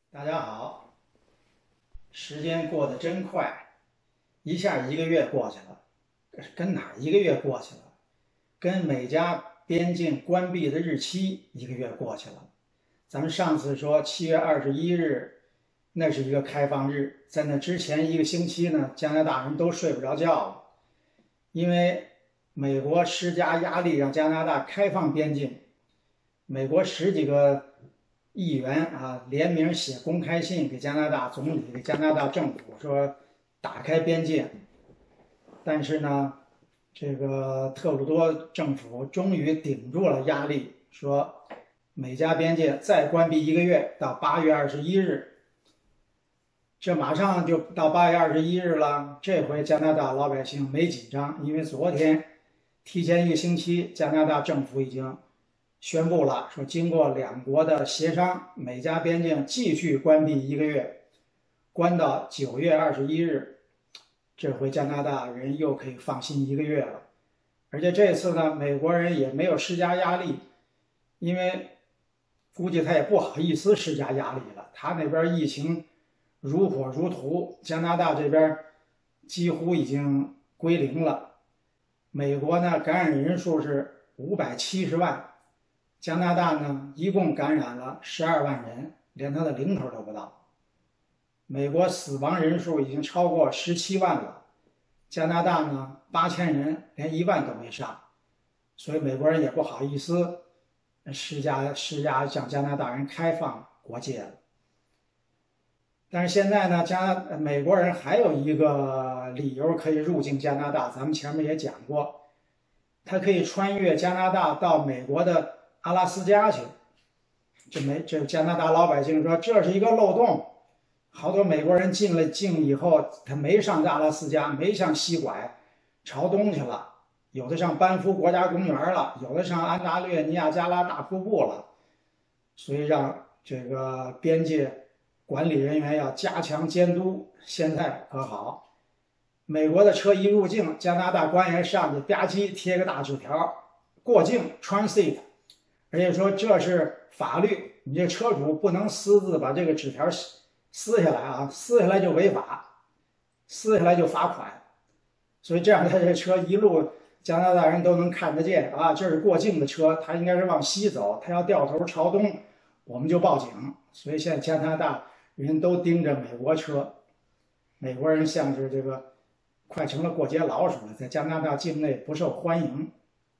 大家好，时间过得真快，一下一个月过去了。跟哪儿一个月过去了？跟美加边境关闭的日期一个月过去了。咱们上次说7月21日，那是一个开放日，在那之前一个星期呢，加拿大人都睡不着觉了，因为美国施加压力让加拿大开放边境。美国10几个议员啊联名写公开信给加拿大总理、给加拿大政府说打开边界，但是呢，这个特鲁多政府终于顶住了压力，说美加边界再关闭一个月，到8月21日。这马上就到8月21日了，这回加拿大老百姓没紧张，因为昨天提前一个星期，加拿大政府已经宣布了，说经过两国的协商，美加边境继续关闭一个月，关到9月21日。这回加拿大人又可以放心一个月了。而且这次呢，美国人也没有施加压力，因为估计他也不好意思施加压力了。他那边疫情如火如荼，加拿大这边几乎已经归零了。美国呢，感染人数是570万。加拿大呢，一共感染了12万人，连他的零头都不到。美国死亡人数已经超过17万了，加拿大呢8000人，连1万都没上，所以美国人也不好意思施加向加拿大人开放国界了。但是现在呢，美国人还有一个理由可以入境加拿大，咱们前面也讲过，他可以穿越加拿大到美国的阿拉斯加去。这加拿大老百姓说这是一个漏洞，好多美国人进了境以后，他没上阿拉斯加，没向西拐，朝东去了，有的上班夫国家公园了，有的上安大略尼亚加拉大瀑布了，所以让这个边界管理人员要加强监督。现在可好，美国的车一入境，加拿大官员上去吧唧贴个大纸条，过境 transit， 而且说这是法律，你这车主不能私自把这个纸条撕下来啊，撕下来就违法，撕下来就罚款。所以这样他这车一路加拿大人都能看得见啊，这是过境的车，他应该是往西走，他要掉头朝东，我们就报警。所以现在加拿大人都盯着美国车，美国人像是这个快成了过街老鼠了，在加拿大境内不受欢迎。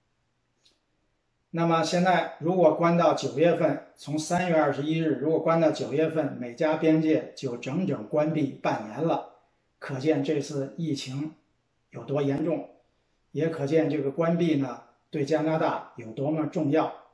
那么现在如果关到9月份，从3月21日如果关到9月份，美加边界就整整关闭半年了，可见这次疫情有多严重，也可见这个关闭呢对加拿大有多么重要。